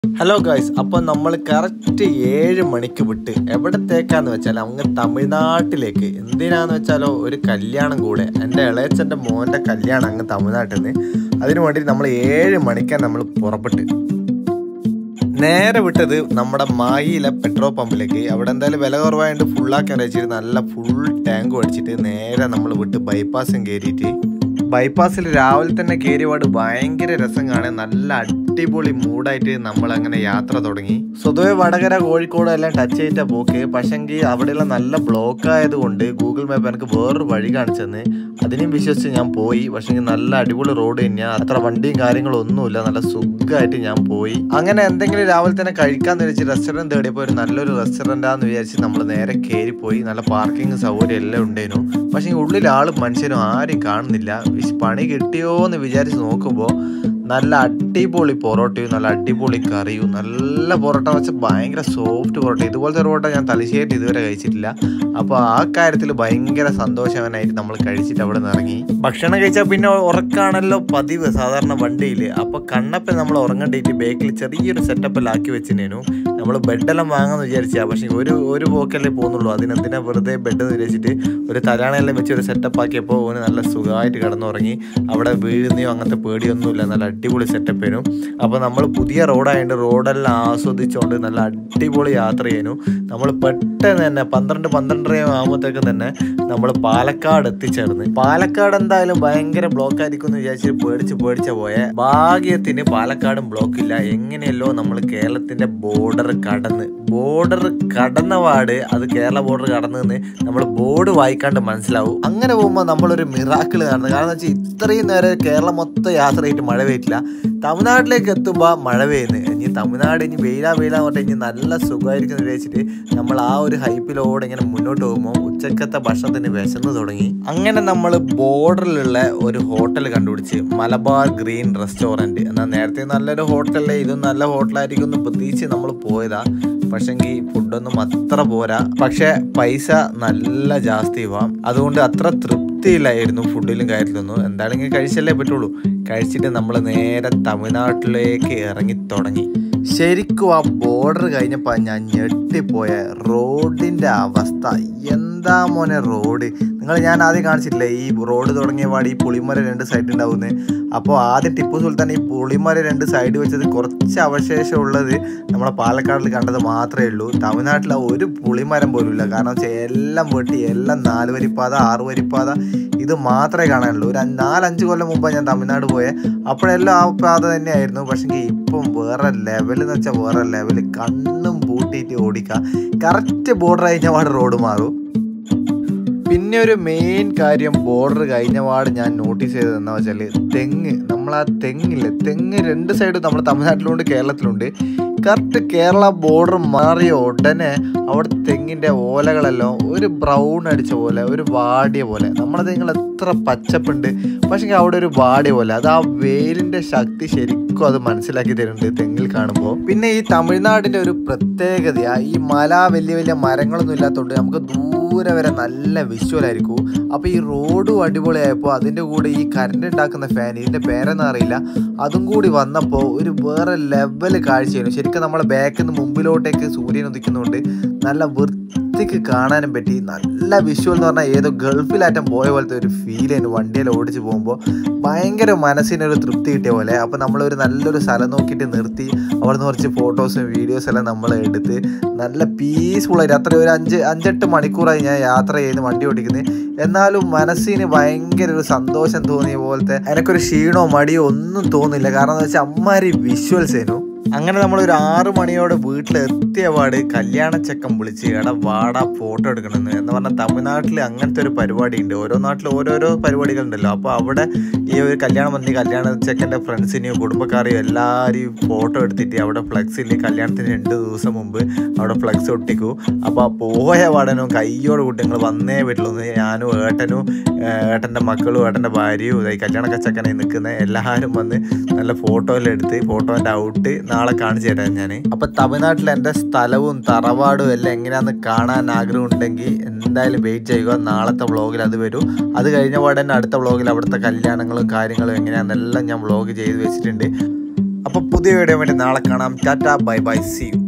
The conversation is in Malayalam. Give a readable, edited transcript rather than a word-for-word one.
ഹലോ ഗായ്സ്, അപ്പോൾ നമ്മൾ കറക്റ്റ് 7 മണിക്ക് വിട്ട് എവിടത്തേക്കാന്ന് വെച്ചാൽ അങ്ങ് തമിഴ്നാട്ടിലേക്ക്. എന്തിനാന്ന് വെച്ചാലോ, ഒരു കല്യാണം കൂടെ, എൻ്റെ ഇളയച്ചൻ്റെ മോൻ്റെ കല്യാണം അങ്ങ് തമിഴ്നാട്ടിൽ നിന്ന്. അതിനു വേണ്ടി നമ്മൾ 7 മണിക്കാണ് നമ്മൾ പുറപ്പെട്ട് നേരെ വിട്ടത് നമ്മുടെ മായിലെ പെട്രോൾ പമ്പിലേക്ക്. അവിടെ എന്തായാലും വില കുറവായതുകൊണ്ട് ഫുള്ളാക്കാൻ വെച്ചിട്ട് നല്ല ഫുൾ ടാങ്ക് അടിച്ചിട്ട് നേരെ നമ്മൾ വിട്ട് ബൈപ്പാസും കയറിയിട്ട് ബൈപ്പാസിൽ രാവിലെ തന്നെ കയറിയപാട് ഭയങ്കര രസം കാണാൻ നല്ല അടിപൊളി മൂഡായിട്ട് നമ്മൾ അങ്ങനെ യാത്ര തുടങ്ങി. സ്വതവേ വടകര കോഴിക്കോട് എല്ലാം ടച്ച് ചെയ്തിട്ട പോക്ക്. പക്ഷെങ്കിൽ അവിടെയുള്ള നല്ല ബ്ലോക്ക് ആയതുകൊണ്ട് ഗൂഗിൾ മാപ്പ് എനിക്ക് വേറൊരു വഴി കാണിച്ചെന്ന് അതിനെയും വിശ്വസിച്ച് ഞാൻ പോയി. പക്ഷെങ്കിൽ നല്ല അടിപൊളി റോഡ് തന്നെയാണ്, അത്ര വണ്ടിയും കാര്യങ്ങളും ഒന്നുമില്ല, നല്ല സുഖമായിട്ട് ഞാൻ പോയി. അങ്ങനെ എന്തെങ്കിലും രാവിലെ തന്നെ കഴിക്കാന്ന് വിചാരിച്ച് റെസ്റ്റോറൻറ്റ് തേടിയപ്പോൾ ഒരു നല്ലൊരു റെസ്റ്റോറൻറ്റാന്ന് വിചാരിച്ച് നമ്മൾ നേരെ കയറിപ്പോയി. നല്ല പാർക്കിംഗ് സൗകര്യം എല്ലാം ഉണ്ടായിരുന്നു. പക്ഷേ ഉള്ളിൽ ആളും മനുഷ്യരും ആരും കാണുന്നില്ല. പണി കിട്ടിയോ എന്ന് വിചാരിച്ച് നോക്കുമ്പോൾ നല്ല അടിപൊളി പൊറോട്ടയും നല്ല അടിപൊളി കറിയും, നല്ല പൊറോട്ട വെച്ചാൽ ഭയങ്കര സോഫ്റ്റ് പൊറോട്ട. ഇതുപോലത്തെ പൊറോട്ട ഞാൻ തലശ്ശേരി ഇതുവരെ കഴിച്ചിട്ടില്ല. അപ്പോൾ ആ കാര്യത്തിൽ ഭയങ്കര സന്തോഷവാനായിട്ട് നമ്മൾ കഴിച്ചിട്ട് അവിടെ നിന്ന് ഇറങ്ങി. ഭക്ഷണം കഴിച്ചാൽ പിന്നെ ഉറക്കാണല്ലോ പതിവ് സാധാരണ വണ്ടിയിൽ. അപ്പോൾ കണ്ണപ്പം നമ്മൾ ഉറങ്ങേണ്ടിയിട്ട് ബേക്കിൽ ചെറിയൊരു സെറ്റപ്പെല്ലാം ആക്കി വെച്ചിരുന്നു. നമ്മൾ ബെഡെല്ലാം വാങ്ങാമെന്ന് വിചാരിച്ചാൽ പക്ഷേ ഒരു പോക്കല്ലേ പോകുന്നുള്ളൂ. അതിനെന്തിനാ വെറുതെ ബെഡ് എന്ന് വിചാരിച്ചിട്ട് ഒരു തലാണെല്ലാം വെച്ച് ഒരു സെറ്റപ്പ് ആക്കിയപ്പോൾ ഓന് നല്ല സുഖമായിട്ട് കിടന്നുറങ്ങി. അവിടെ വീഴുന്നയോ അങ്ങനത്തെ പേടിയൊന്നുമില്ല, നല്ല അടിപൊളി സെറ്റപ്പ് ആയിരുന്നു. അപ്പോൾ നമ്മൾ പുതിയ റോഡായതുകൊണ്ട് റോഡെല്ലാം ആസ്വദിച്ചുകൊണ്ട് നല്ല അടിപൊളി യാത്ര ചെയ്യുന്നു. നമ്മൾ പെട്ടെന്ന് തന്നെ 12-12:30 ആകുമ്പോഴത്തേക്കും തന്നെ നമ്മൾ പാലക്കാട് എത്തിച്ചേർന്ന്. പാലക്കാട് എന്തായാലും ഭയങ്കര ബ്ലോക്ക് ആയിരിക്കും എന്ന് വിചാരിച്ചിട്ട് പേടിച്ച പോയെ. ഭാഗ്യത്തിന് പാലക്കാടും ബ്ലോക്കില്ല. എങ്ങനെയല്ലോ നമ്മൾ കേരളത്തിന്റെ ബോർഡർ കടന്നപാട് അത് കേരള ബോർഡർ കടന്നു നമ്മൾ ബോർഡ് വായിക്കാണ്ട് മനസ്സിലാവും. അങ്ങനെ പോകുമ്പോൾ നമ്മളൊരു മിറാക്കിൾ കാണുന്നത്. കാരണം വെച്ചാൽ ഇത്രയും നേരം കേരളം മൊത്തം യാത്ര ചെയ്തിട്ട് മഴ പെയ്യിട്ടില്ല. തമിഴ്നാട്ടിലേക്ക് എത്തുമ്പോൾ മഴ പെയ്യുന്നു. ഇനി തമിഴ്നാട് ഇനി വെയിലാ പറഞ്ഞിട്ട് ഇനി നല്ല സുഖമായിരിക്കും എന്ന് വിചാരിച്ചിട്ട് നമ്മൾ ആ ഒരു ഹൈപ്പിലോടെ ഇങ്ങനെ മുന്നോട്ട് പോകുമ്പോൾ ഉച്ചക്കത്തെ ഭക്ഷണത്തിന് വിശന്ന് തുടങ്ങി. അങ്ങനെ നമ്മൾ ബോർഡറിലുള്ള ഒരു ഹോട്ടൽ കണ്ടുപിടിച്ച്, മലബാർ ഗ്രീൻ റെസ്റ്റോറൻറ്റ്. എന്നാൽ നേരത്തെ നല്ലൊരു ഹോട്ടലല്ലേ, ഇതും നല്ല ഹോട്ടലായിരിക്കും എന്ന് പ്രതീക്ഷിച്ച് നമ്മൾ പോയതാ. പക്ഷെങ്കിൽ ഫുഡൊന്നും അത്ര പോരാ, പക്ഷെ പൈസ നല്ല ജാസ്തി ആവാം. അതുകൊണ്ട് അത്ര തൃപ്തിയില്ലായിരുന്നു ഫുഡിലും കാര്യത്തിലൊന്നും. എന്തായാലും കഴിച്ചല്ലേ പറ്റുള്ളൂ. കഴിച്ചിട്ട് നമ്മൾ നേരെ തമിഴ്നാട്ടിലേക്ക് ഇറങ്ങി തുടങ്ങി. ശരിക്കും ആ ബോർഡർ കഴിഞ്ഞപ്പോൾ ഞാൻ ഞെട്ടിപ്പോയ റോഡിൻ്റെ അവസ്ഥ. എന്താ മോനെ റോഡ്! ഞാൻ ആദ്യം കാണിച്ചിട്ടില്ലേ ഈ റോഡ് തുടങ്ങിയ പാട് ഈ പുളിമര 2 സൈഡ് ഉണ്ടാവുന്നത്. അപ്പോൾ ആദ്യം ടിപ്പു സുൽത്താൻ ഈ പുളിമര 2 സൈഡ് വെച്ചത് കുറച്ച് അവശേഷം ഉള്ളത് നമ്മളെ പാലക്കാടിൽ കണ്ടത് മാത്രമേ ഉള്ളൂ. തമിഴ്നാട്ടിൽ ഒരു പുളിമരം പോലും ഇല്ല. കാരണം വെച്ചാൽ എല്ലാം വെട്ടി, എല്ലാം 4 വരിപ്പാത 6 വരിപ്പാത ഇത് മാത്രമേ കാണാനുള്ളൂ. ഒരു 4-5 കൊല്ലം മുമ്പാണ് ഞാൻ തമിഴ്നാട് പോയത്. അപ്പോഴെല്ലാം ആ പാത തന്നെയായിരുന്നു. പക്ഷേ ഇപ്പം വേറെ ലെവലെന്ന് വെച്ചാൽ വേറെ ലെവല്. കണ്ണും പൂട്ടിയിട്ട് ഓടിക്കുക. കറക്റ്റ് ബോർഡർ കഴിഞ്ഞപാട് റോഡ് മാറും. പിന്നെ ഒരു മെയിൻ കാര്യം ബോർഡർ കഴിഞ്ഞപാട് ഞാൻ നോട്ടീസ് ചെയ്തത് എന്താ വെച്ചാൽ നമ്മളാ തെങ്ങില്ലേ, തെങ്ങ് 2 സൈഡും നമ്മൾ തമിഴ്നാട്ടിലുണ്ട് കേരളത്തിലുണ്ട്. കറക്റ്റ് കേരള ബോർഡർ മാറിയ ഉടനെ അവിടെ തെങ്ങിൻ്റെ ഓലകളെല്ലാം ഒരു ബ്രൗൺ അടിച്ച പോലെ, ഒരു വാടിയ പോലെ. നമ്മളെ തെങ്ങൾ എത്ര പച്ചപ്പുണ്ട്, പക്ഷേ അവിടെ ഒരു വാടിയ പോലെ. അത് ആ വെയിലിൻ്റെ ശക്തി ശരിക്കും അത് മനസ്സിലാക്കി തരുന്നുണ്ട് തെങ്ങിൽ കാണുമ്പോൾ. പിന്നെ ഈ തമിഴ്നാടിൻ്റെ ഒരു പ്രത്യേകതയാണ് ഈ മല, വലിയ വലിയ മരങ്ങളൊന്നും ഇല്ലാത്തതുകൊണ്ട് നമുക്ക് ദൂരെ വരെ നല്ല വിഷ്വലായിരിക്കും. അപ്പോൾ ഈ റോഡും അടിപൊളിയായപ്പോൾ അതിൻ്റെ കൂടെ ഈ കറണ്ട് ഉണ്ടാക്കുന്ന ഫാൻ, ഇതിൻ്റെ പേരെന്ന് അറിയില്ല, അതും കൂടി വന്നപ്പോൾ ഒരു വേറെ ലെവൽ കാഴ്ചയായിരുന്നു. ശരിക്കും നമ്മളെ ബാക്കിൽ നിന്ന് മുമ്പിലോട്ടേക്ക് സൂര്യൻ ഉദിക്കുന്നുണ്ട്. നല്ല വൃത്തിക്ക് കാണാനും പറ്റി. നല്ല വിഷ്വൽ എന്ന് പറഞ്ഞാൽ ഏതോ ഗൾഫിലാറ്റം പോയ പോലത്തെ ഒരു ഫീലായിരുന്നു വണ്ടിയിൽ ഓടിച്ച് പോകുമ്പോൾ. ഭയങ്കര മനസ്സിനൊരു തൃപ്തി കിട്ടിയ പോലെ. അപ്പോൾ നമ്മളൊരു നല്ലൊരു സ്ഥലം നോക്കിയിട്ട് നിർത്തി അവിടെ നിന്ന് കുറച്ച് ഫോട്ടോസും വീഡിയോസും എല്ലാം നമ്മൾ എടുത്ത് നല്ല പീസ്ഫുള്ളായിട്ട് അത്ര ഒരു 5-8 മണിക്കൂറായി ഞാൻ യാത്ര ചെയ്ത് വണ്ടി ഓടിക്കുന്നത്. എന്നാലും മനസ്സിന് ഭയങ്കര ഒരു സന്തോഷം തോന്നിയ പോലത്തെ, എനിക്കൊരു ക്ഷീണോ മടിയോ ഒന്നും തോന്നില്ല. കാരണം എന്താ വെച്ചാൽ അമ്മാരി വിഷ്വൽസ് ആയിരുന്നു. അങ്ങനെ നമ്മളൊരു 6 മണിയോടെ വീട്ടിലെത്തിയ പാട് കല്യാണച്ചക്കം വിളിച്ച് എടാ വാടാ ഫോട്ടോ എടുക്കണമെന്ന്. എന്ന് പറഞ്ഞാൽ തമിഴ്നാട്ടിൽ അങ്ങനത്തെ ഒരു പരിപാടി ഉണ്ട്. ഓരോ നാട്ടിൽ ഓരോരോ പരിപാടികളുണ്ടല്ലോ. അപ്പോൾ അവിടെ ഈ ഒരു കല്യാണം വന്ന് കല്യാണച്ചക്കൻ്റെ ഫ്രണ്ട്സിനെയും കുടുംബക്കാരെയും എല്ലാവരെയും ഫോട്ടോ എടുത്തിട്ട് അവിടെ ഫ്ലെക്സിൽ കല്യാണത്തിന് 2 ദിവസം മുമ്പ് അവിടെ ഫ്ലെക്സ് ഒട്ടിക്കും. അപ്പോൾ ആ പോയ പാടനും കയ്യോട് കൂട്ടി ഞങ്ങൾ വന്നേ പറ്റുള്ളൂ. ഞാനും ഏട്ടൻ്റെ മക്കളും ഏട്ടൻ്റെ ഭാര്യയും ഈ കല്യാണച്ചക്കനെ നിൽക്കുന്ന എല്ലാവരും വന്ന് നല്ല ഫോട്ടോ എല്ലാം എടുത്ത് ഫോട്ടോൻ്റെ ഔട്ട് നാളെ കാണിച്ചു തരാം ഞാൻ. അപ്പോൾ തമിഴ്നാട്ടിൽ എൻ്റെ സ്ഥലവും തറവാടും എല്ലാം എങ്ങനെയാണെന്ന് കാണാൻ ആഗ്രഹം ഉണ്ടെങ്കിൽ എന്തായാലും വെയിറ്റ് ചെയ്യുക. നാളത്തെ വ്ളോഗിൽ അത് വരും. അത് കഴിഞ്ഞ പാടെ തന്നെ അടുത്ത വ്ളോഗിൽ അവിടുത്തെ കല്യാണങ്ങളും കാര്യങ്ങളും എങ്ങനെയാണെന്നെല്ലാം ഞാൻ വ്ളോഗ് ചെയ്ത് വെച്ചിട്ടുണ്ട്. അപ്പോൾ പുതിയ വീഡിയോ വേണ്ടി നാളെ കാണാം. Tata bye bye, see U.